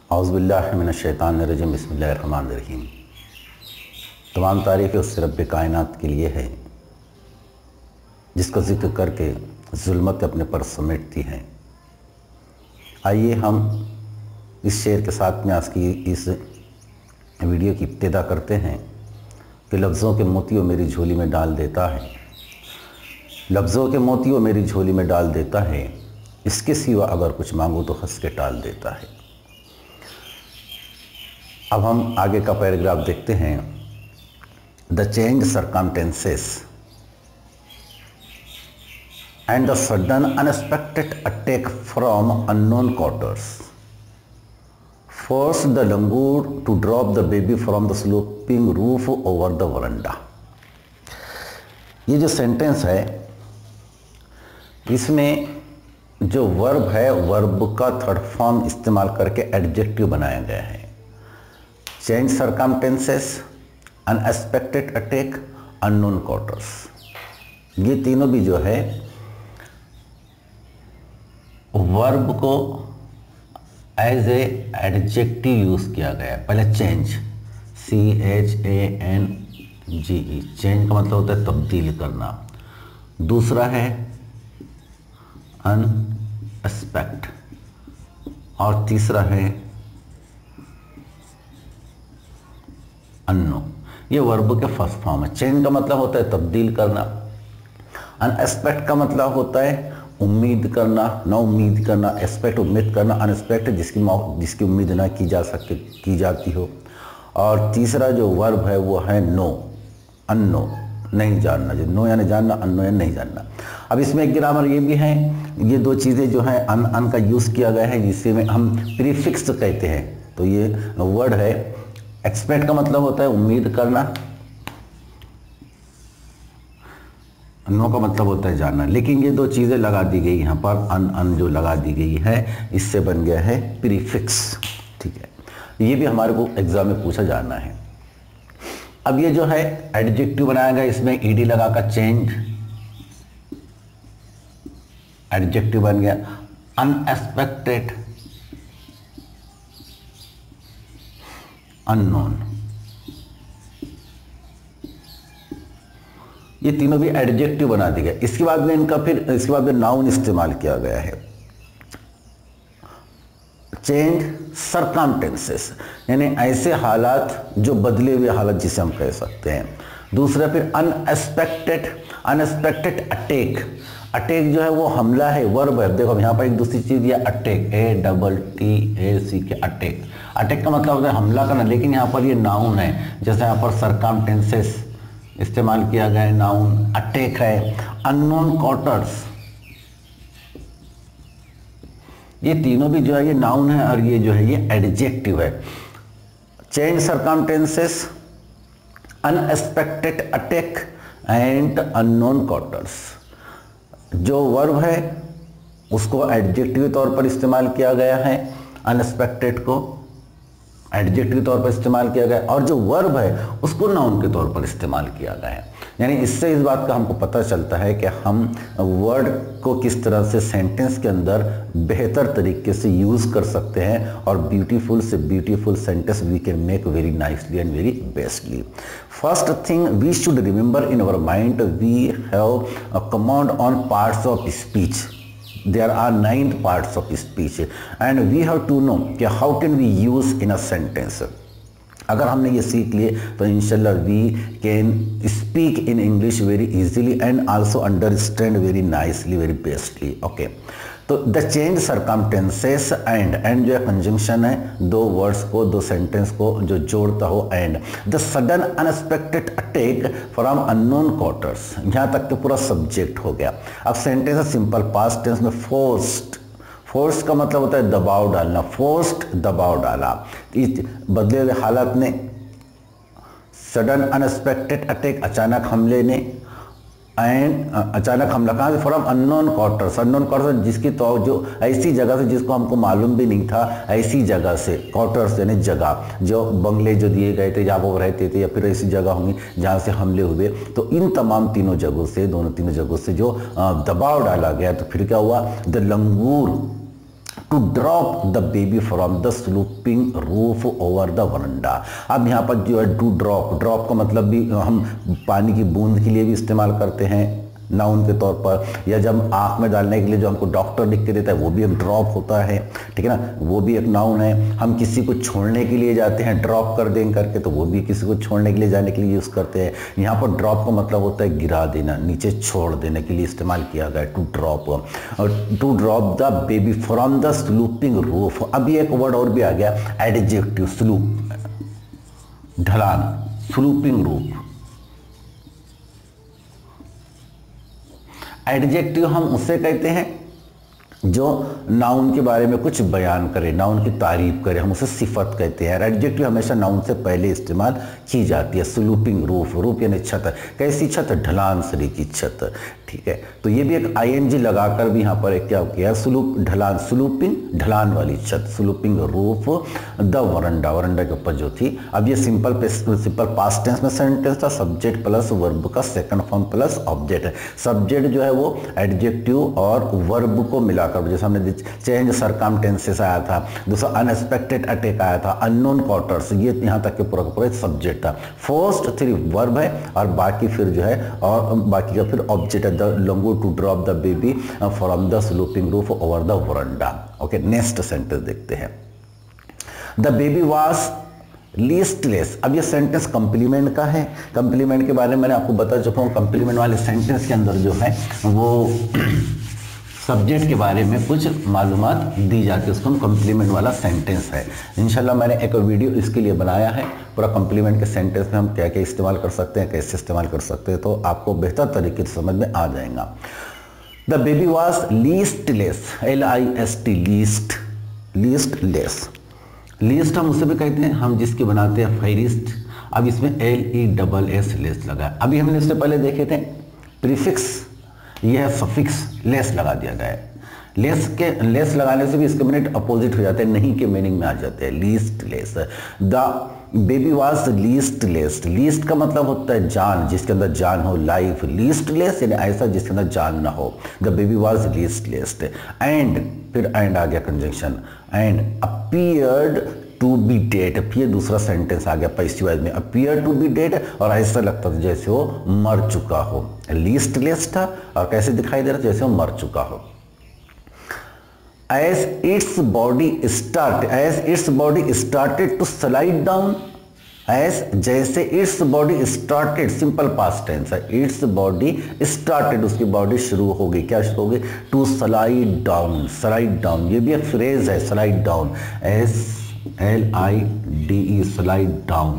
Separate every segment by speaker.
Speaker 1: औज़ुबिल्लाहि मिनश्शैतानिर्रजीम बिस्मिल्लाहिर्रहमानिर्रहीम। तमाम तारीफ़ें उस रब्बे कायनात के लिए है जिसका जिक्र करके ज़ुल्मत अपने पर समेटती हैं। आइए हम इस शेर के साथ में आज की इस वीडियो की इब्तिदा करते हैं कि लफ्ज़ों के मोतियों मेरी झोली में डाल देता है, लफ्ज़ों के मोतियों मेरी झोली में डाल देता है, इसके सिवा अगर कुछ मांगो तो हंस के टाल देता है। अब हम आगे का पैराग्राफ देखते हैं। The change circumstances and the sudden unexpected attack from unknown quarters forced the langur to drop the baby from the sloping roof over the veranda। ये जो सेंटेंस है इसमें जो वर्ब है, वर्ब का थर्ड फॉर्म इस्तेमाल करके एडजेक्टिव बनाया गया है। Change circumstances, unexpected attack, unknown quarters, ये तीनों भी जो है वर्ब को एज ए एडजेक्टिव यूज किया गया है। पहले चेंज, CHANGE, चेंज का मतलब होता है तब्दील करना। दूसरा है अनएक्सपेक्ट और तीसरा है अननो। ये वर्ब के फर्स्ट फॉर्म है। चेंज का मतलब होता है तब्दील करना, अनएक्सपेक्ट का मतलब होता है उम्मीद करना, ना उम्मीद करना, एक्सपेक्ट उम्मीद करना, अनएक्सपेक्ट जिसकी उम्मीद ना की जाती हो। और तीसरा जो वर्ब है वो है नो, अननो, नहीं जानना। जो नो यानी जानना, अननो यानी नहीं जानना। अब इसमें एक ग्रामर ये भी है, ये दो चीज़ें जो है अन का यूज़ किया गया है जिसे में हम प्रीफिक्स कहते हैं। तो ये वर्ड है, एक्सपेक्ट का मतलब होता है उम्मीद करना, नो का मतलब होता है जानना। लेकिन ये दो चीज़ें लगा दी गई यहाँ पर, अन जो लगा दी गई है इससे बन गया है प्रीफिक्स। ठीक है, ये भी हमारे को एग्जाम में पूछा जाना है। अब ये जो है एडजेक्टिव बनाया गया, इसमें ईडी लगा कर चेंज, एडजेक्टिव बन गया। अनएक्सपेक्टेड, अननोन, ये तीनों भी एडजेक्टिव बना दिए गए। इसके बाद में नाउन इस्तेमाल किया गया है। चेंज सर्कमस्टेंसेस यानी ऐसे हालात जो बदले हुए हालत जिसे हम कह सकते हैं। दूसरा फिर अनएक्सपेक्टेड अटैक, अटैक जो है वो हमला है, वर्ब है। देखो यहाँ पर एक दूसरी चीज दिया अटैक, ATTAC, अटैक। अटैक का मतलब होता है हमला करना, लेकिन यहाँ पर ये नाउन है। जैसे यहाँ पर सर्कमस्टेंसेस इस्तेमाल किया गया है, नाउन, अटैक है। अननोन क्वार्टर्स, ये तीनों भी जो है ये नाउन है और ये जो है ये एडजेक्टिव है। Change circumstances, unexpected attack and unknown quarters. जो वर्ब है उसको एडजेक्टिव तौर पर इस्तेमाल किया गया है, अनएक्सपेक्टेड को एडजेक्टिव तौर पर इस्तेमाल किया गया और जो वर्ब है उसको नाउन के तौर पर इस्तेमाल किया गया है। यानी इससे इस बात का हमको पता चलता है कि हम वर्ड को किस तरह से सेंटेंस के अंदर बेहतर तरीके से यूज़ कर सकते हैं और ब्यूटीफुल से beautiful sentence we can make very nicely and very bestly. First thing we should remember in our mind, we have a command on parts of speech. There are 9 parts of speech and we have to know कि how can we use in a sentence। अगर हमने ये सीख लिए तो इंशाल्लाह we can speak in English very easily and also understand very nicely, very bestly। Okay, तो the change circumstances and जो है कंजंक्शन है, दो वर्ड्स को, दो सेंटेंस को जो जोड़ता हो। And the sudden unexpected attack from unknown quarters, यहाँ तक तो पूरा सब्जेक्ट हो गया। अब सेंटेंस है सिंपल पास्ट टेंस में फोर्स्ड, फोर्स का मतलब होता है दबाव डालना, फोर्स्ड दबाव डाला। इस बदले हुए हालत ने, सडन अनएक्सपेक्टेड अटैक अचानक हमले ने, एंड अचानक हमला कहाँ से, from unknown quarters, unknown quarters जिसकी तो जो ऐसी जगह से जिसको हमको मालूम भी नहीं था, ऐसी जगह से, क्वार्टर्स यानी जगह, जो बंगले जो दिए गए थे जहाँ वो रहते थे या फिर ऐसी जगह होंगी जहाँ से हमले हुए। तो इन तमाम तीनों जगहों से, दोनों तीनों जगहों से जो दबाव डाला गया, तो फिर क्या हुआ, the langur to drop the baby from the sloping roof over the veranda. अब यहाँ पर जो है टू ड्रॉप, ड्रॉप का मतलब भी हम पानी की बूंद के लिए भी इस्तेमाल करते हैं नाउन के तौर पर, या जब आँख में डालने के लिए जो हमको डॉक्टर लिख के देता है वो भी एक ड्रॉप होता है, ठीक है ना, वो भी एक नाउन है। हम किसी को छोड़ने के लिए जाते हैं ड्रॉप कर दें करके, तो वो भी किसी को छोड़ने के लिए जाने के लिए यूज़ करते हैं। यहाँ पर ड्रॉप का मतलब होता है गिरा देना, नीचे छोड़ देने के लिए इस्तेमाल किया गया टू ड्रॉप। और to drop the baby from the sloping roof. अभी एक वर्ड और भी आ गया, एडजेक्टिव, स्लूप, ढलान, स्लूपिंग रूफ। एडजेक्टिव हम उसे कहते हैं जो नाउन के बारे में कुछ बयान करे, नाउन की तारीफ करे, हम उसे सिफत कहते हैं। एडजेक्टिव हमेशा नाउन से पहले इस्तेमाल की जाती है। स्लूपिंग रूफ, रूफ यानी छत, कैसी छत, ढलान सरी की छत, ठीक है। तो ये भी एक आईएनजी लगाकर भी यहाँ पर एक क्या किया, स्लूप, ढलान, स्लूपिंग, ढलान वाली छत, sloping roof the veranda, veranda के ऊपर जो थी। अब ये सिंपल पास्ट टेंस में सेंटेंस था, सब्जेक्ट प्लस वर्ब का सेकंड फॉर्म प्लस ऑब्जेक्ट है। सब्जेक्ट जो है वो एडजेक्टिव और वर्ब को मिलाकर, जैसे हमने चेंज सरकमस्टेंसेस आया था, दूसरा अनएक्सपेक्टेड अटैक आया था, अननोन क्वार्टर्स, ये यहाँ तक के पूरा सब्जेक्ट था। फर्स्ट 3 वर्ब है और बाकी फिर जो है, और बाकी का फिर ऑब्जेक्ट है, the langur to drop the baby from the sloping roof over the veranda. Okay, next sentence देखते हैं। The baby was listless. अब ये सेंटेंस कंप्लीमेंट का है। कंप्लीमेंट के बारे में मैंने आपको बता चुका हूँ। कंप्लीमेंट वाले सेंटेंस के अंदर जो है वो सब्जेक्ट के बारे में कुछ मालूमात दी जाती है, उसको हम कंप्लीमेंट वाला सेंटेंस है। इंशाल्लाह मैंने एक वीडियो इसके लिए बनाया है, पूरा कंप्लीमेंट के सेंटेंस में हम क्या क्या इस्तेमाल कर सकते हैं, कैसे इस्तेमाल कर सकते हैं, तो आपको बेहतर तरीके से समझ में आ जाएगा। The baby was listless, LIST, list, listless. List हम उसे भी कहते हैं हम जिसकी बनाते हैं फहरिस्त। अब इसमें LESS लेस लगा है। अभी हमने इससे पहले देखे थे प्रीफिक्स, यह है सफिक्स, लेस लगा दिया गया है। लेस लगाने से भी इसके मीनिंग अपोजिट हो जाते हैं, नहीं के मीनिंग में आ जाते हैं। Listless, the baby was listless. List का मतलब होता है जान, जिसके अंदर जान हो, लाइफ। लीस्ट लेस यानी ऐसा जिसके अंदर जान ना हो। The baby was listless. And, फिर एंड आ गया conjunction, and appeared to be dead. फिर दूसरा सेंटेंस आ गया पैसिव वॉइस में, अपीयर टू बी डेड, और ऐसा लगता था जैसे वो मर चुका हो। लीस्ट लेस था और कैसे दिखाई दे रहा था, जैसे वो मर चुका हो। As its body started to slide down, as जैसे its body started, simple past tense है, its body started, उसकी बॉडी शुरू हो गई, क्या शुरू हो गई, to slide down, slide down, ये भी एक फ्रेज है, slide down, SLIDE, slide down।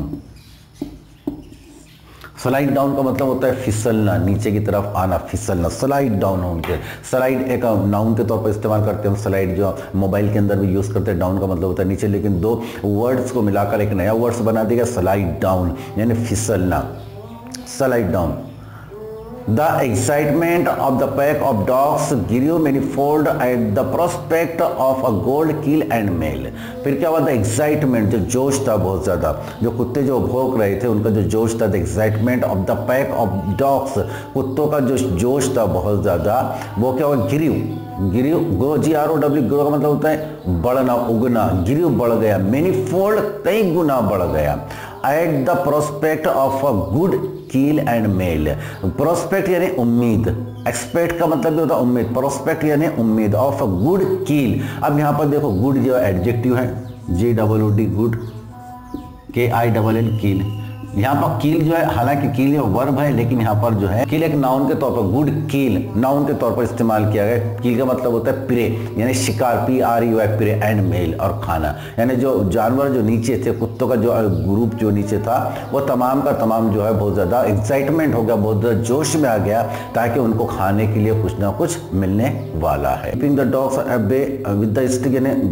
Speaker 1: Slide down का मतलब होता है फिसलना, नीचे की तरफ आना, फिसलना, स्लाइड डाउन होंगे। स्लाइड एक नाउन के तौर पर इस्तेमाल करते हैं हम, स्लाइड जो मोबाइल के अंदर भी यूज़ करते हैं, डाउन का मतलब होता है नीचे, लेकिन दो वर्ड्स को मिलाकर एक नया वर्ड्स बना दिया स्लाइड डाउन, यानी फिसलना, slide down. The excitement of the pack of dogs grew manifold at the prospect of a gold kill and meal। फिर क्या हुआ, द एक्साइटमेंट, जो जोश था बहुत ज़्यादा, जो कुत्ते जो भौंक रहे थे उनका जो जोश था, the excitement of the pack of dogs, कुत्तों का जो जोश था बहुत ज़्यादा, वो क्या हुआ, गिरिव, GROW, ग्रो का मतलब होता है बढ़ना, उगना, गिरिव बढ़ गया, मैनीफोल्ड कई गुना बढ़ गया, at the prospect of a good kill and meal. Prospect यानी उम्मीद, एक्सपेक्ट का मतलब भी होता है उम्मीद, प्रोस्पेक्ट यानी उम्मीद, ऑफ अ गुड कील। अब यहाँ पर देखो गुड जो एडजेक्टिव है, GOOD, गुड, KILL, कील। यहाँ पर कील जो है, हालांकि कील ये वर्ब है, लेकिन यहाँ पर जो है कील एक नाउन के तौर पर, गुड कील नाउन के तौर पर इस्तेमाल किया गया। कील का मतलब होता है प्रे, यानी शिकार, PREY, प्रे, एंड मेल, और खाना, यानी जो जानवर जो नीचे थे, कुत्तों का जो ग्रुप जो नीचे था, वो तमाम का तमाम जो है बहुत ज़्यादा एक्साइटमेंट हो गया, बहुत ज़्यादा जोश में आ गया, ताकि उनको खाने के लिए कुछ ना कुछ मिलने वाला है। The dogs with the stick, यानी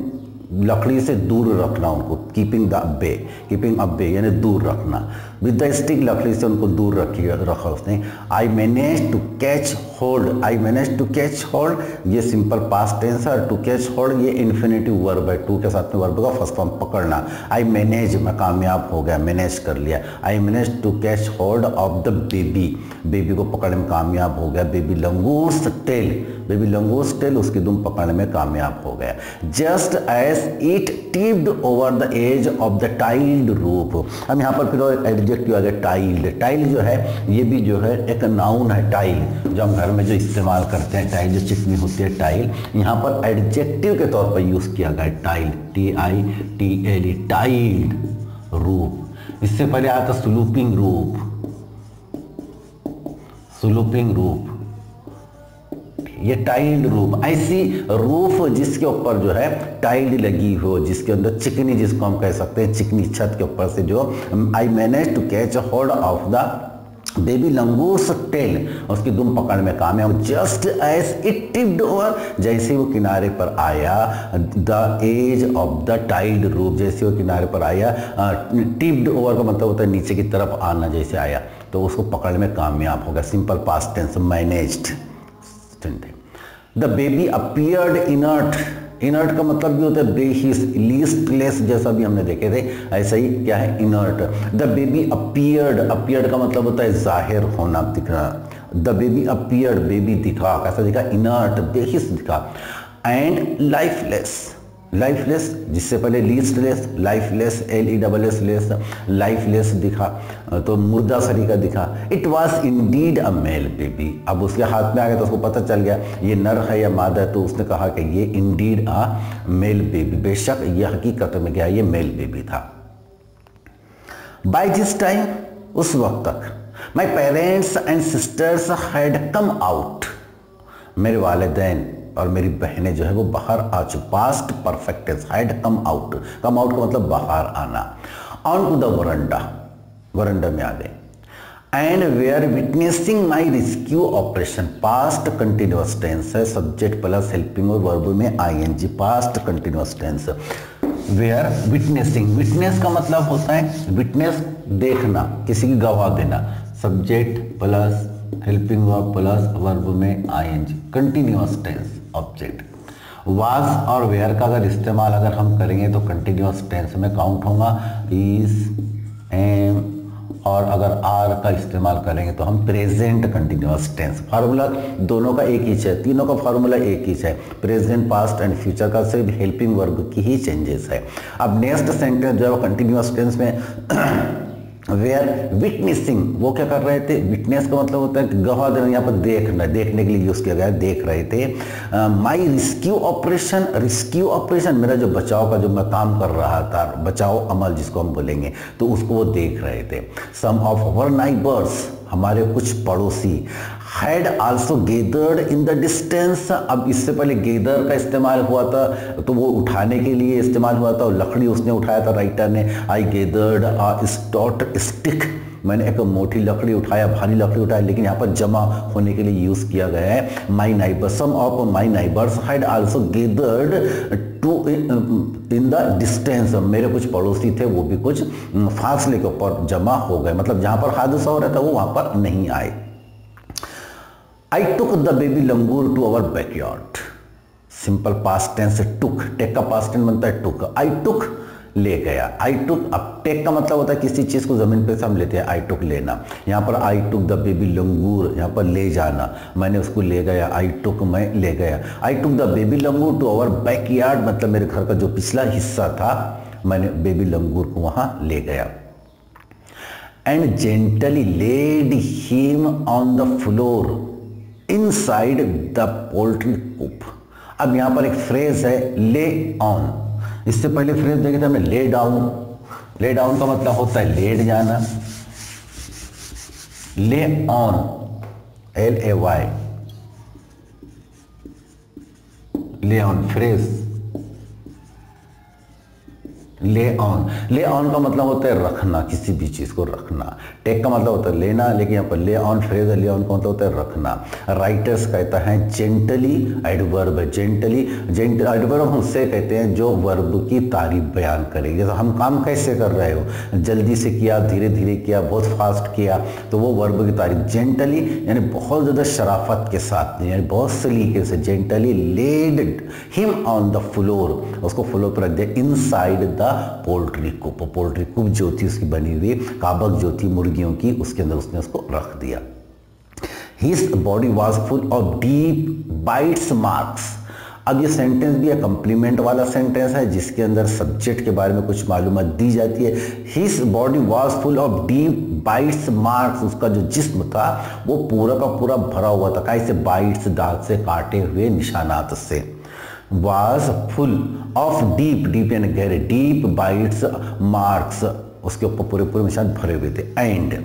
Speaker 1: लकड़ी से दूर रखना उनको, कीपिंग अ बे यानी दूर रखना। विद द स्टिक, लकड़ी से उनको दूर रखा उसने। I manage to catch hold, ये सिंपल पास्ट टेंस है। टू कैच होल्ड ये इन्फिनेटिव वर्ब है, टू के साथ में वर्ब का फर्स्ट फॉर्म पकड़ना। आई मैनेज, मैं कामयाब हो गया, मैनेज कर लिया। I manage to catch hold of the baby को पकड़ने में कामयाब हो गया। बेबी लंगूर्स टेल, उसकी दुम पकड़ने में कामयाब हो गया। Just as it tipped over the edge of the tiled roof. अब यहाँ पर फिर एडजेक्टिव आ गया टाइल्ड जो है ये भी जो है एक नाउन है। टाइल जो हम घर में जो इस्तेमाल करते हैं, टाइल जो चिकनी होती है टाइल, यहाँ पर एडजेक्टिव के तौर पर यूज किया गया टाइल, TITLE, टाइल्ड रूफ। इससे पहले आया था स्लूपिंग रूफ, ये टाइल्ड रूफ। ऐसी रूफ जिसके ऊपर जो है टाइल्ड लगी हो, जिसके अंदर चिकनी, जिसको हम कह सकते हैं चिकनी छत के ऊपर से जो I manage to catch hold of the baby langur's tail, उसकी दुम पकड़ में कामयाब। Just as it tipped over, जैसे वो किनारे पर आया, the edge of the tiled roof, जैसे वो किनारे पर आया। टिप्ड ओवर का मतलब होता है नीचे की तरफ आना, जैसे आया तो उसको पकड़ने में कामयाब हो गया। Simple past tense, managed. The baby appeared inert का मतलब भी होता है बेहिस, लीस्टलेस, जैसा भी हमने देखे थे, ऐसा ही क्या है इनर्ट। द बेबी अपीयर्ड का मतलब होता है जाहिर होना, दिखना। द बेबी अपीयर्ड, बेबी दिखा, कैसा दिखा, इनर्ट, बेहिस दिखा। एंड लाइफलेस, जिससे पहले लीस्टलेस, लाइफलेस, लाइफलेस दिखा, तो मुर्दा शरीर का दिखा। It was indeed a male baby, अब उसके हाथ में आ गया तो उसको पता चल गया ये नर है या मादा है, तो उसने कहा कि ये इंडीड अ मेल बेबी, बेशक यह हकीकत में क्या ये मेल बेबी था। बाय दिस टाइम, उस वक्त तक, my parents and sisters had come out, मेरे वालिदैन और मेरी बहनें जो है वो बाहर आ चुकी। Past perfect tense, had come out का मतलब बाहर आना। ऑन टू द वरंडा में आ गए। And were witnessing my rescue operation, past continuous tense है, सब्जेक्ट प्लस हेल्पिंग और वर्ब में ING, past continuous tense. Were witnessing, witness का मतलब होता है विटनेस देखना, किसी की गवाह देना, subject plus helping verb plus verb में ING, continuous tense object. Was और वेयर का इस्तेमाल अगर हम करेंगे तो कंटिन्यूअस टेंस में काउंट होगा, इज, एम, और अगर आर का इस्तेमाल करेंगे तो हम प्रेजेंट कंटिन्यूअस टेंस। फार्मूला दोनों का एक ही है, तीनों का फार्मूला एक ही है, प्रेजेंट, पास्ट एंड फ्यूचर का सिर्फ हेल्पिंग वर्ब की ही चेंजेस है। अब नेक्स्ट सेंटेंस जो है कंटिन्यूअस टेंस में वे आर विटनेसिंग, वो क्या कर रहे थे, विटनेस का मतलब होता है गवाह देना, यहाँ पर देखने के लिए यूज किया गया है, देख रहे थे। माई रेस्क्यू ऑपरेशन, मेरा जो बचाव का जो मैं काम कर रहा था, बचाव अमल जिसको हम बोलेंगे, तो उसको वो देख रहे थे। सम ऑफ अवर नाइबर्स, हमारे कुछ पड़ोसी, had also gathered in the distance, अब इससे पहले गेदर का इस्तेमाल हुआ था तो वो उठाने के लिए इस्तेमाल हुआ था, और लकड़ी उसने उठाया था राइटर ने। आई गेदर्ड अ स्टॉट स्टिक, मैंने एक मोटी लकड़ी उठाया, भारी लकड़ी उठाया, लेकिन यहाँ पर जमा होने के लिए यूज किया गया है my neighbour. Some of my neighbours had also gathered to in the distance, मेरे कुछ पड़ोसी थे वो भी कुछ फासले के ऊपर जमा हो गए, मतलब जहाँ पर हादसा हो रहा था वो वहाँ पर नहीं आए। I took the baby langur to our backyard, simple past tense से टुक, टेक का पास्ट टेंस बनता है टुक। आई टुक, ले गया। आई टुक, अब टेक का मतलब होता है किसी चीज को जमीन पे से हम लेते हैं, आई टुक लेना। यहाँ पर आई टुक द बेबी लंगूर, यहाँ पर ले जाना, मैंने उसको ले गया, आई टुक, मैं ले गया। I took the baby langur to our backyard, मतलब मेरे घर का जो पिछला हिस्सा था, मैंने बेबी लंगूर को वहां ले गया। And gently laid him on the floor inside the poultry coop. अब यहां पर एक फ्रेज है ले ऑन, इससे पहले फ्रेज देखे थे हमने ले डाउन। ले डाउन का मतलब होता है लेट जाना। Lay on, LAY, lay on phrase. Lay on का मतलब होता है रखना, किसी भी चीज को रखना। टेक का मतलब होता है लेना, लेकिन यहाँ पर ले ऑन फ्रेज है, ले ऑन का मतलब होता है रखना। राइटर्स कहता है जेंटली, एडवर्ब है जेंटली। एडवर्ब हम उससे कहते हैं जो वर्ब की तारीफ बयान करे। जैसे हम काम कैसे कर रहे हो, जल्दी से किया, धीरे धीरे किया, बहुत फास्ट किया, तो वो वर्ब की तारीफ। जेंटली यानी बहुत ज़्यादा शराफत के साथ, यानी बहुत सलीके से। Gently laid him on the floor, उसको फ्लोर पर रख दिया। Inside the poultry coop, poultry coop जो थी उसकी बनी हुई काबक जो थी मुर्गियों की, उसके अंदर उसने उसको रख दिया। His body was full of deep bites marks। अब ये सेंटेंस भी एक कंप्लीमेंट वाला सेंटेंस है जिसके अंदर सब्जेक्ट के बारे में कुछ मालूमात दी जाती है। His body was full of deep bites marks, उसका जो जिस्म था वो पूरा का पूरा भरा हुआ था, कैसे बाइट्स, दांत से काटे हुए निशानात से। was full of deep यानी गहरे, deep bites marks, उसके ऊपर पूरे पूरे निशान भरे हुए थे। एंड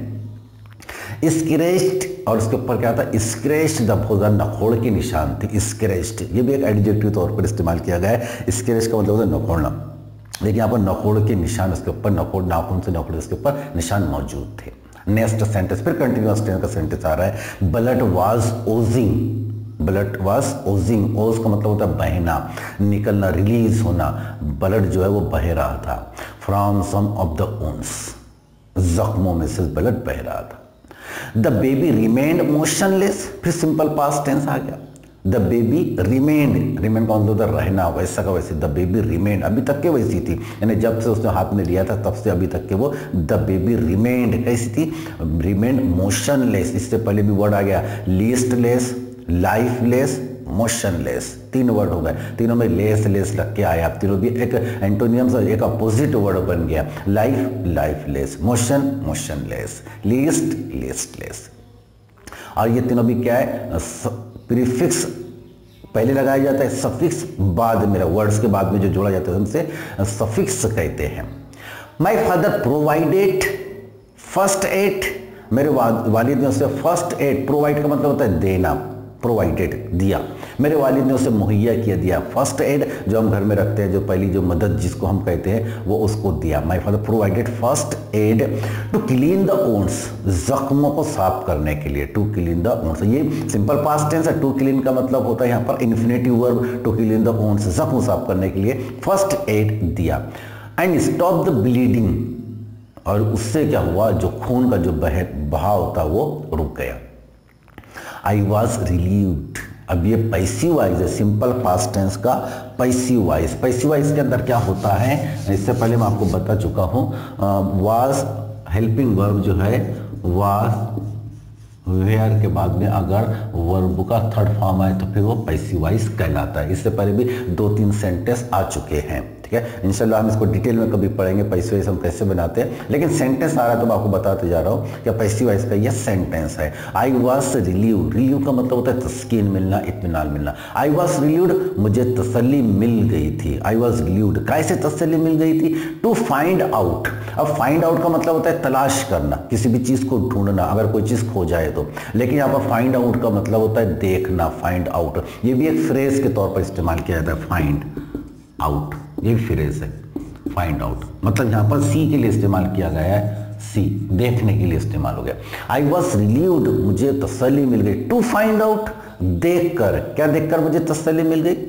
Speaker 1: स्क्रेच्ड, और उसके ऊपर क्या था, स्क्रेच्ड द, बहुत ज़्यादा नखोड़ के निशान थे। स्क्रेच्ड ये भी एक एडजेक्टिव तौर पर इस्तेमाल किया गया है। स्क्रेच का मतलब होता है नखोड़ना, लेकिन यहाँ पर नखोड़ के निशान, उसके ऊपर नखोड़, नाखून से नखोड़, उसके ऊपर निशान मौजूद थे। नेक्स्ट सेंटेंस, फिर कंटिन्यूअस टेंस का सेंटेंस आ रहा है। Blood was oozing, blood was oozing, ooze का मतलब होता है बहना, निकलना, रिलीज होना। ब्लड जो है वो बह रहा था। From some of the wounds, जख्मों में से ब्लड बह रहा था। द बेबी रिमेन्ड मोशनलेस, फिर सिंपल पास्ट टेंस आ गया। द बेबी रिमेन्ड, रिमेन्ड का मतलब रहना, वैसा का वैसे। द बेबी रिमेन्ड, अभी तक के वैसी थी, यानी जब से उसने हाथ में लिया था तब से अभी तक के वो द बेबी रिमेन्ड कैसी थी, रिमेन्ड मोशनलेस। इससे पहले भी वर्ड आ गया लिस्टलेस, लाइफलेस, मोशनलेस, तीन वर्ड हो गए, तीनों में लेस लेस लग के आया। तीनों भी एक एंटोनियम, एक अपोजिट वर्ड बन गया। Life lifeless, motion motionless, list listless. और ये तीनों भी क्या है, प्रीफिक्स पहले लगाया जाता है, सफिक्स बाद में, वर्ड्स के बाद में जो जोड़ा जाता है उनसे सफिक्स कहते हैं। My father provided first aid, मेरे वालिद ने उसे फर्स्ट एड, प्रोवाइड का मतलब होता है देना, प्रोवाइडेड दिया, मेरे वालिद ने उसे मुहैया किया, दिया। फर्स्ट एड जो हम घर में रखते हैं, जो पहली जो मदद जिसको हम कहते हैं, वो उसको दिया। My father provided first aid to clean the wounds, जख्मों को साफ करने के लिए। टू क्लीन द वुंड्स, ये सिंपल पास्ट टेंस है। टू क्लीन का मतलब होता है यहाँ पर infinitive verb, to clean the wounds, जख्म साफ करने के लिए फर्स्ट एड दिया। एंड स्टॉप द ब्लीडिंग, और उससे क्या हुआ, जो खून का जो बहाव था वो रुक गया। आई वॉज रिलीव्ड, अब ये पैसिव वाइज है, सिंपल पास्ट टेंस का पैसिव वाइज। पैसिव वाइज के अंदर क्या होता है, इससे पहले मैं आपको बता चुका हूँ। वाज हेल्पिंग वर्ब जो है, वाज वेयर के बाद में अगर वर्ब का थर्ड फॉर्म आए तो फिर वो पैसिव वाइज कहलाता है। इससे पहले भी 2-3 सेंटेंस आ चुके हैं, ठीक है। इंशाल्लाह हम इसको डिटेल में कभी पढ़ेंगे पैसिव वाइज हम कैसे बनाते हैं, लेकिन सेंटेंस आ रहा है तो मैं आपको बताते जा रहा हूँ कि पैसिव वाइज का ये सेंटेंस है। आई वॉज रिलीव्ड, रिलीव का मतलब होता है तस्कीन मिलना, इत्मीनान मिलना। आई वॉज रिलीव्ड, मुझे तसल्ली मिल गई थी। आई वॉज रिलीव्ड, कैसे तसल्ली मिल गई थी, टू फाइंड आउट। अब फाइंड आउट का मतलब होता है तलाश करना, किसी भी चीज़ को ढूंढना, अगर कोई चीज़ खो जाए तो। लेकिन यहाँ पर फाइंड आउट का मतलब होता है देखना, फाइंड आउट। ये भी एक फ्रेज के तौर पर इस्तेमाल किया जाता है, फाइंड आउट, ये फ्रेज है फाइंड आउट। मतलब यहाँ पर सी के लिए इस्तेमाल किया गया है, सी देखने के लिए इस्तेमाल हो गया। आई वॉज रिलीव्ड, मुझे तसल्ली मिल गई। टू फाइंड आउट, देखकर, क्या देखकर मुझे तसल्ली मिल गई,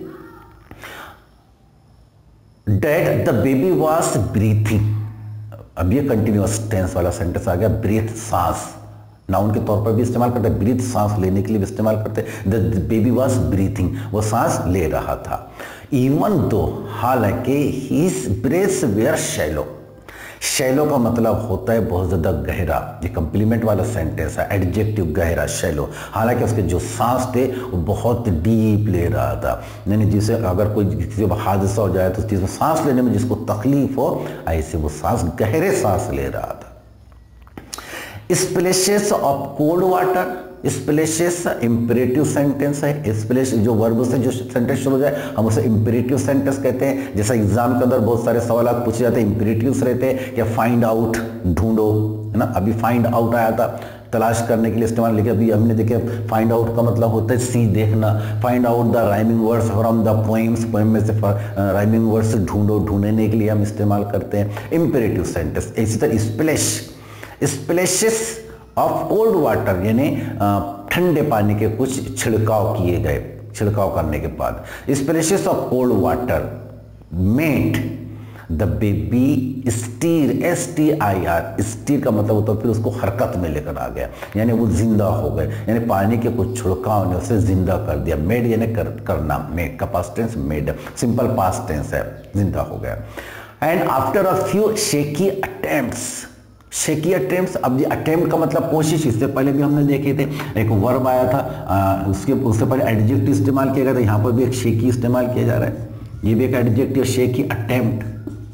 Speaker 1: that the baby was breathing. अब ये कंटिन्यूअस टेंस वाला सेंटेंस आ गया। ब्रीथ, सांस, नाउन के तौर पर भी इस्तेमाल करते हैं, ब्रीथ सांस लेने के लिए भी इस्तेमाल करते हैं। द बेबी वॉज ब्रीथिंग, वो सांस ले रहा था। इवन दो, हालांकि, his breaths were shallow. Shallow का मतलब होता है बहुत ज़्यादा गहरा, ये कंप्लीमेंट वाला सेंटेंस है, एडजेक्टिव गहरा, शैलो। हालांकि उसके जो सांस थे वो बहुत डीप ले रहा था, यानी जिसे अगर कोई किसी को हादसा हो जाए तो उस चीज़ में सांस लेने में जिसको तकलीफ हो, ऐसे वो सांस गहरे सांस ले रहा था। Splashes of cold water, splashes imperative sentence है। स्प्लैश जो वर्ब से जो सेंटेंस शुरू हो जाए हम उसे इंपेरेटिव सेंटेंस कहते हैं। जैसा एग्जाम के अंदर बहुत सारे सवाल पूछे जाते हैं, इंपेरेटिव्स रहते हैं, क्या फाइंड आउट, ढूंढो, है ना। अभी फाइंड आउट आया था, तलाश करने के लिए इस्तेमाल। लेकिन अभी हमने देखे फाइंड आउट का मतलब होता है सी देखना, find out the rhyming words from the poems, poem में से राइमिंग वर्ड्स ढूंढने के लिए हम इस्तेमाल करते हैं। इंपेरेटिव सेंटेंस इसी तरह स्प्लैशेस ऑफ कोल्ड वाटर यानी ठंडे पानी के कुछ छिड़काव किए गए, छिड़काव करने के बाद splashes of cold water made the baby stir, STIR, stir का मतलब होता है फिर उसको हरकत में लेकर आ गया, यानी वो जिंदा हो गए, यानी पानी के कुछ छिड़काव ने उसे जिंदा कर दिया। मेड यानी करना, मेड का past tense made, simple past tense है, जिंदा हो गया। And after a few shaky attempts, अब ये अटेम्प्ट का मतलब कोशिश, इससे पहले भी हमने देखे थे एक वर्ब आया था, उससे पहले एडजेक्टिव इस्तेमाल किया गया था, यहाँ पर भी एक शेकी इस्तेमाल किया जा रहा है, ये भी एक एडजेक्टिव शेकी अटेम्प्ट,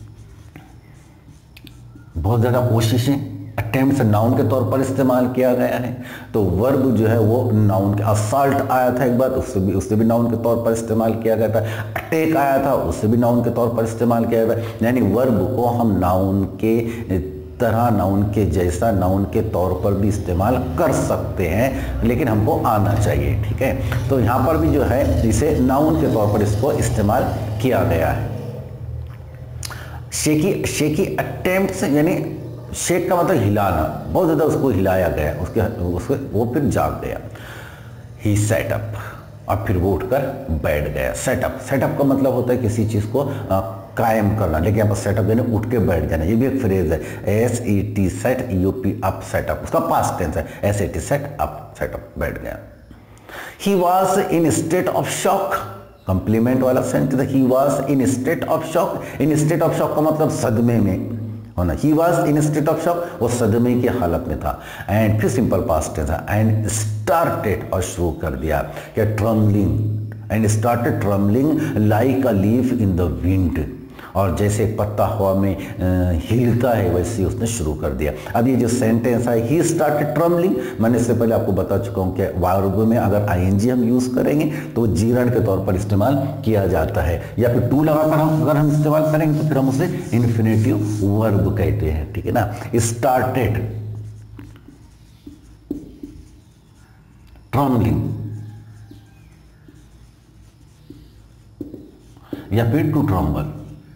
Speaker 1: बहुत ज़्यादा कोशिशें, अटेम्प्ट नाउन के तौर पर इस्तेमाल किया गया है। तो वर्ब जो है वो नाउन के, असॉल्ट आया था एक बार, उससे भी नाउन के तौर पर इस्तेमाल किया गया था, अटैक आया था उससे भी नाउन के तौर पर इस्तेमाल किया गया था। यानी वर्ब को हम नाउन के तरह, नाउन के जैसा, नाउन के तौर पर भी इस्तेमाल कर सकते हैं, लेकिन हमको आना चाहिए, ठीक है। तो यहाँ पर भी जो है इसे नाउन के तौर पर इसको इस्तेमाल किया गया है। शेकी अटेम्प्ट्स यानी शेक का मतलब हिलाना, बहुत ज़्यादा उसको हिलाया गया, उसके वो फिर जाग गया। ही सेट अप, और फिर वो उठकर बैठ गया। सेटअप का मतलब होता है किसी चीज़ को कायम करना, लेकिन यहाँ पर सेटअप यानी उठ के बैठ जाना, ये भी एक फ्रेज है, SET set UP up set up, उसका पास्ट टेंस है, SAT सेट अप, सेटअप बैठ गया। He was in state of shock, complement वाला sentence, he was in state of shock, in state of shock का मतलब सदमे में होना, he was in state of shock, वो सदमे की हालत में था। एंड फिर सिंपल पास्ट टेंस है, एंड स्टार्टेड, और शुरू कर दिया क्या, trembling, and started trembling like a leaf in the wind, और जैसे एक पत्ता हवा में हिलता है वैसे उसने शुरू कर दिया। अब ये जो सेंटेंस है ही स्टार्टेड ट्रम्बलिंग, मैंने इससे पहले आपको बता चुका हूँ कि वर्ब में अगर ING हम यूज़ करेंगे तो जीरण के तौर पर इस्तेमाल किया जाता है, या फिर टू लगाकर अगर हम इस्तेमाल करेंगे तो फिर हम उसे इन्फिनेटिव वर्ब कहते हैं, ठीक है ना। स्टार्टेड ट्रम्बलिंग या फिर टू ट्रम्बल,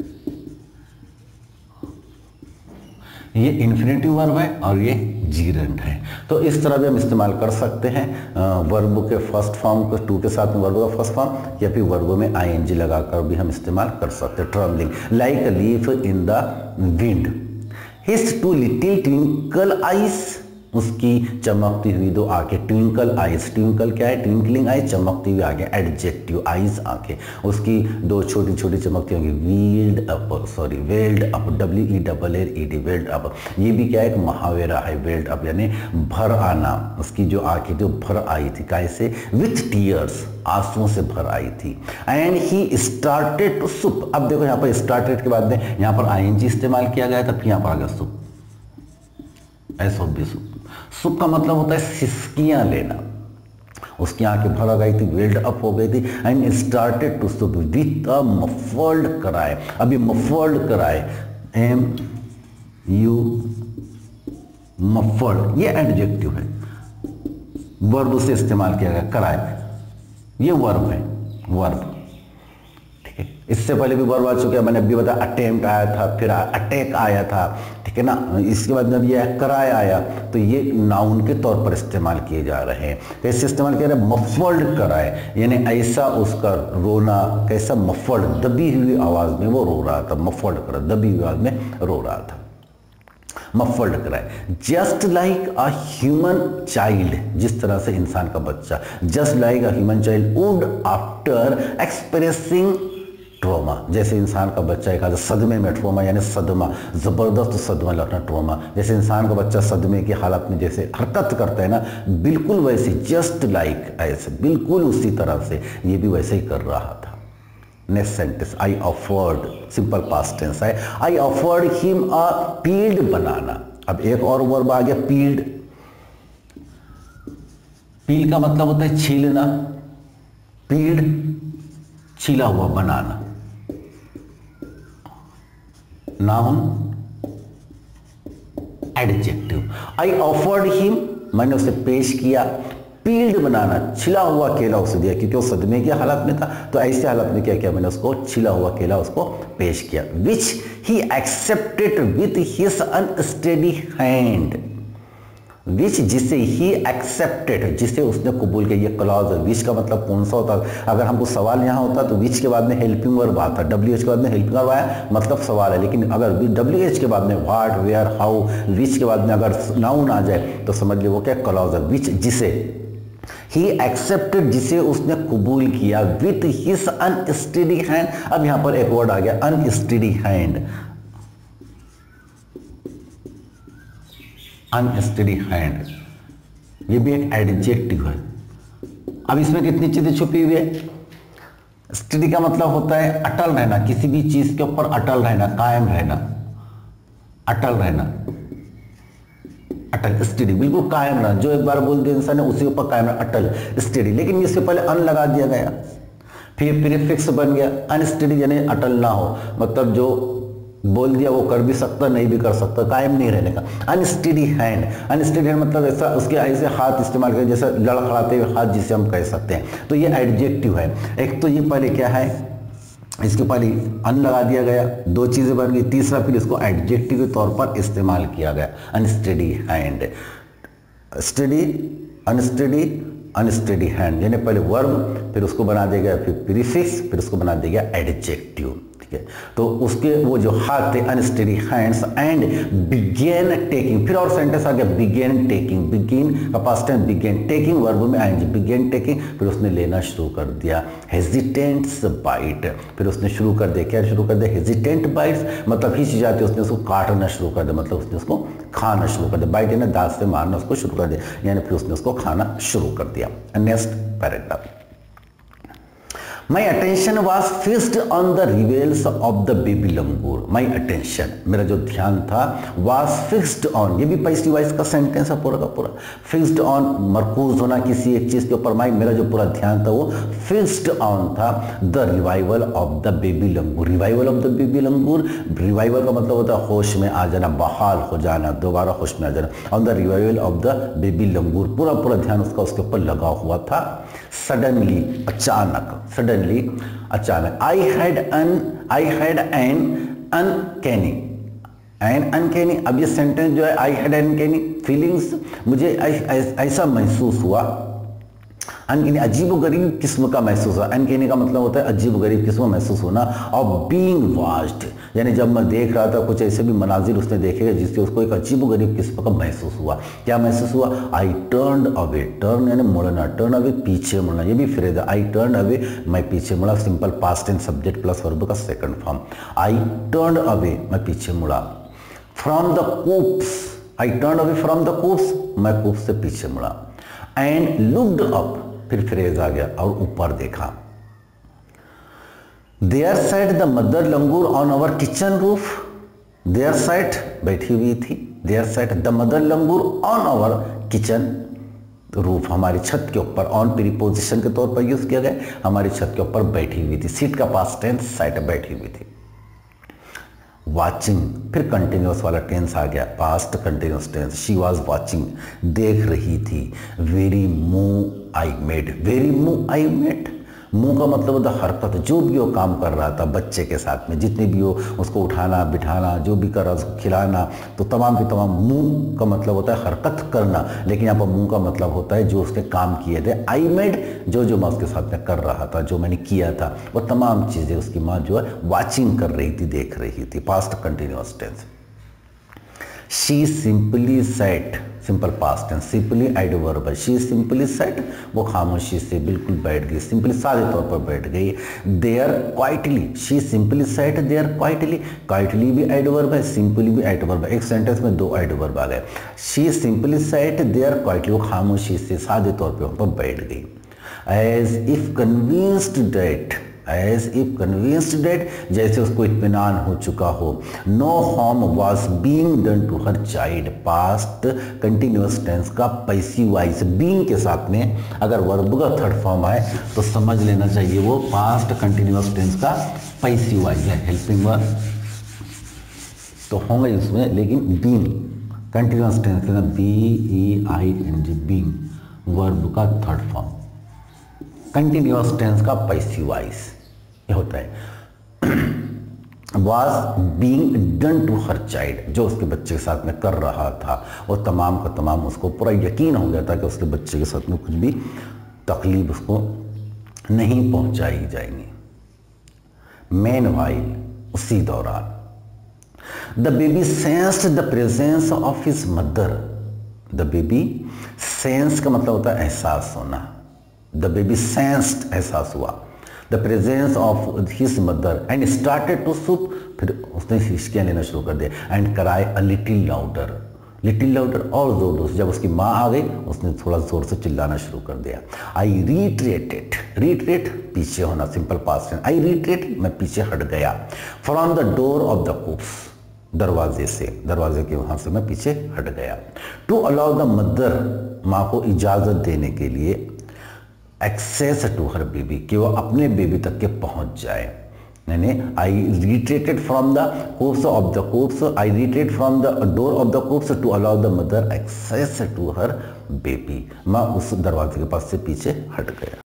Speaker 1: ये इन्फिनेटिव वर्ब है और ये जीरंड है। तो इस तरह भी हम इस्तेमाल कर सकते हैं वर्ब के फर्स्ट फॉर्म को, टू के साथ में वर्ब का फर्स्ट फॉर्म, या फिर वर्ब में ING लगाकर भी हम इस्तेमाल कर सकते हैं। Trembling like a leaf in the wind, his two little twinkle eyes, उसकी चमकती हुई दो आंखें, ट्विंकल आइज, ट्विंकल क्या है, ट्विंकलिंग आइज, चमकती हुई आंखें, एडजेक्टिव, आइज आंखें, उसकी दो छोटी छोटी चमकती होंगी, welled up, welled up, WELLED, welled up, ये भी क्या है, एक महावरा है, वेल्ड अप यानी भर आना, उसकी जो आंखें जो भर आई थी, कैसे, विथ टीयर्स, आंसुओं से भर आई थी। And he started to sob, अब देखो यहाँ पर स्टार्टेड के बाद में यहाँ पर ING इस्तेमाल किया गया था, फिर यहाँ पर आ गया सुप, SOP, सुप का मतलब होता है सिसकियां लेना, उसकी आंखें भर गई थी, वेल्ड अप हो गई थी, and started to sob with a muffled cry, अभी मफल्ड क्राई, MU मफल्ड, ये एडजेक्टिव है, वर्ब से इस्तेमाल किया गया, क्राई ये वर्ब है, वर्ब, ठीक है। इससे पहले भी वर्ब आ चुके हैं, मैंने अभी बताया, अटेम्प्ट आया था, फिर अटैक आया था, ठीक है ना। इसके बाद जब ये कराय आया तो ये नाउन के तौर पर इस्तेमाल किए जा रहे हैं। कैसे इस्तेमाल किया जा रहा है, मफल्ड कराय, यानी ऐसा उसका रोना, कैसा, मफल्ड, दबी हुई आवाज में वो रो रहा था, मफल्ड करा, दबी हुई आवाज में रो रहा था, muffled cry. Just like a human child, जिस तरह से इंसान का बच्चा, just like a human child would after expressing trauma, जैसे इंसान का बच्चा एक सदमे में, ट्रोमा यानी सदमा, जबरदस्त सदमा लगना, ट्रोमा, जैसे इंसान का बच्चा सदमे की हालत में जैसे हरकत करता है ना, बिल्कुल वैसे, जस्ट लाइक, ऐसे बिल्कुल उसी तरह से ये भी वैसे ही कर रहा था। Next sentence, I offered, simple past tense है, I offered him a peeled banana. अब एक और वर्ब आ गया, पील्ड, पील का मतलब होता है छीलना, पील्ड छीला हुआ, banana, noun, adjective. I offered him मैंने उसे पेश किया। पील्ड बनाना, छिला हुआ केला उसे दिया, क्योंकि वो सदमे की हालत में था, तो ऐसे हालत में क्या किया मैंने, उसको छिला हुआ केला उसको पेश किया। Which he accepted with his unsteady hand. Which, जिसे ही एक्सेप्टेड, जिसे उसने कबूल किया। ये क्लॉज है। विच का मतलब कौन सा होता है? अगर हमको सवाल यहाँ होता तो विच के बाद में हेल्पिंग वर्ब आता, WH के बाद में हेल्पिंग वर्ब आया मतलब सवाल है। लेकिन अगर WH के बाद में व्हाट, वेयर, हाउ, विच के बाद में अगर नाउन आ जाए तो समझ लो वो क्या क्लॉज है। विच, जिसे, ही एक्सेप्टेड, जिसे उसने कबूल किया, विथ हिज अनस्टेडी हैंड। अब यहां पर एक वर्ड आ गया अनस्टेडी हैंड। अनस्टेडी हैंड, ये भी एक एडजेक्टिव है। अब इसमें कितनी चीजें छुपी हुई है? स्टेडी का मतलब होता है अटल रहना, किसी भी चीज के ऊपर अटल रहना, कायम रहना, अटल रहना, अटल, स्टेडी, बिल्कुल कायम रहना। जो एक बार बोल दिया इंसान ने उसी ऊपर कायम रहना, अटल, स्टेडी। लेकिन इससे पहले अन लगा दिया गया, फिर प्रीफिक्स बन गया अनस्टेडी, यानी अटल ना हो, मतलब जो बोल दिया वो कर भी सकता नहीं भी कर सकता, कायम नहीं रहने का। अनस्टेडी हैंड, अनस्टेडी हैंड मतलब ऐसा उसके ऐसे हाथ इस्तेमाल करें जैसे लड़खड़ाते हुए हाथ, जिसे हम कह सकते हैं। तो ये एडजेक्टिव है। एक तो ये पहले क्या है, इसके पहले अन लगा दिया गया, दो चीजें बन गई। तीसरा फिर इसको एडजेक्टिव के तौर पर इस्तेमाल किया गया, unsteady hand. Steady, unsteady, unsteady hand, यानी पहले वर्ब, फिर उसको बना दिया गया, फिर प्रीफिक्स, फिर उसको बना दिया गया एडजेक्टिव। तो उसके वो जो हाथ थे unsteady hands and began taking, फिर और सेंटेंस आ गया बिगेन टेकिंग, बिगिन का past tense began, taking verb में आएंगे, बिगेन टेकिंग, फिर उसने लेना शुरू कर दिया। हेजिटेंट्स बाइट, फिर उसने शुरू कर दिया, क्या शुरू कर दिया, हेजिटेंट बाइट्स, मतलब हिचकिचाते उसने उसको काटना शुरू कर दिया, मतलब उसने उसको खाना शुरू कर दिया। बाइट है ना, दांत से मारना उसको शुरू कर दिया, यानी फिर उसने उसको खाना शुरू कर दिया। Next paragraph, My attention was fixed on the revels of the baby langur. My attention, मेरा जो ध्यान था, was fixed on, ये भी पैसिव वॉइस का सेंटेंस है पूरा का पूरा। fixed on, मरकूज होना किसी एक चीज के ऊपर। मेरा जो पूरा ध्यान था वो fixed on था the revival of the baby langur. revival of the baby langur, revival का मतलब होता है होश में आ जाना, बहाल हो जाना, दोबारा होश में आ जाना। on the revival of the baby langur, पूरा पूरा ध्यान उसका उसके ऊपर लगा हुआ था। सडनली, अचानक, सडनली, अचानक। आई हैड एन अनकैनी, अब ये सेंटेंस जो है आई हैड अनकैनी फीलिंग्स, मुझे ऐसा महसूस हुआ, अनकैनी अजीबोगरीब किस्म का महसूस हुआ। अनकैनी का मतलब होता है अजीबोगरीब किस्म महसूस होना। और बीइंग वॉच्ड, यानी जब मैं देख रहा था कुछ ऐसे भी मनाजिर उसने देखे जिससे उसको एक अजीबोगरीब किस्म का महसूस हुआ। क्या महसूस हुआ? आई टर्न्ड अवे, टर्न यानी मुड़ना, टर्न अवे पीछे मुड़ना, ये भी फ्रेज है। आई टर्न्ड अवे, मैं पीछे मुड़ा, simple past tense subject plus verb का second form. I turned away, मैं पीछे मुड़ा। From the coops, I turned away from the coops, मैं कूप से पीछे मुड़ा। एंड लुक्ड अप, फिर फ्रेज आ गया और ऊपर देखा। There sat the mother langur on our kitchen roof, there sat बैठी हुई थी, there sat the mother langur on our kitchen roof, हमारी छत के ऊपर, ऑन प्रीपोजिशन के तौर पर यूज किया गया, हमारी छत के ऊपर बैठी हुई थी। सीट का पास्ट टेंस, साइड बैठी हुई थी। वॉचिंग, फिर कंटिन्यूस वाला टेंस आ गया, past continuous tense. She was watching, देख रही थी। Every move I made, every move I made, मुंह का मतलब होता है हरकत, जो भी वो काम कर रहा था बच्चे के साथ में, जितने भी वो उसको उठाना बिठाना जो भी कर रहा उसको खिलाना, तो तमाम के तमाम। मुंह का मतलब होता है हरकत करना, लेकिन यहाँ पर मुंह का मतलब होता है जो उसने काम किए थे। आई मेड, जो मैं उसके साथ में कर रहा था, जो मैंने किया था, वो तमाम चीज़ें उसकी माँ जो है वॉचिंग कर रही थी, देख रही थी। Past continuous tense. She simply sat, simple past tense, simply adverb है। शी सिंपली सेट, वो खामोशी से बिल्कुल बैठ गई, सिंपली सादे तौर पर बैठ गई। There quietly, she simply sat there quietly, quietly भी एडवर्ब है, सिंपली भी एडवर्ब है। एक सेंटेंस में दो एडवर्ब आ गए। She simply sat there quietly, वो खामोशी से सादे तौर पर वहाँ पर बैठ गई। As if convinced that, as if convinced that, जैसे उसको इत्मीनान हो चुका हो। No harm was being done to her child, past continuous tense का पैसिव वॉइस बीइंग के साथ में अगर वर्ब का थर्ड फॉर्म आए तो समझ लेना चाहिए वो पास्ट कंटिन्यूअस टेंस का पैसिव वॉइस है। हेल्पिंग वर्ब तो होंगे इसमें, लेकिन बीइंग कंटिन्यूअस टेंस के BEING बीइंग वर्ब का थर्ड फॉर्म। कंटिन्यूअस टेंस का पैसिव वॉइस ये होता है was being done to her child, जो उसके बच्चे के साथ में कर रहा था और तमाम का तमाम उसको पूरा यकीन हो गया था कि उसके बच्चे के साथ में कुछ भी तकलीफ उसको नहीं पहुंचाई जाएगी। Meanwhile, उसी दौरान the baby sensed the presence of his mother. The baby sense का मतलब होता है एहसास होना। द बेबी सेंस्ड एहसास हुआ the presence of his mother and started to sob, फिर उसने हिचकियाँ लेना शुरू कर दिया एंड कराई अ लिटिल लाउडर और जोर से। जब उसकी माँ आ गई उसने थोड़ा जोर से चिल्लाना शुरू कर दिया। आई रीट्रेट पीछे होना, simple past tense. I retreat मैं पीछे हट गया from the door of the coops, दरवाजे के वहां से मैं पीछे हट गया। टू अलाउ द मदर, माँ को इजाजत देने के लिए, एक्सेस टू हर बेबी, कि वो अपने बेबी तक के पहुंच जाए। यानी I retreated from the coops of the coops, I retreat from the door of the coops to allow the mother access to her baby. मैं उस दरवाजे के पास से पीछे हट गया।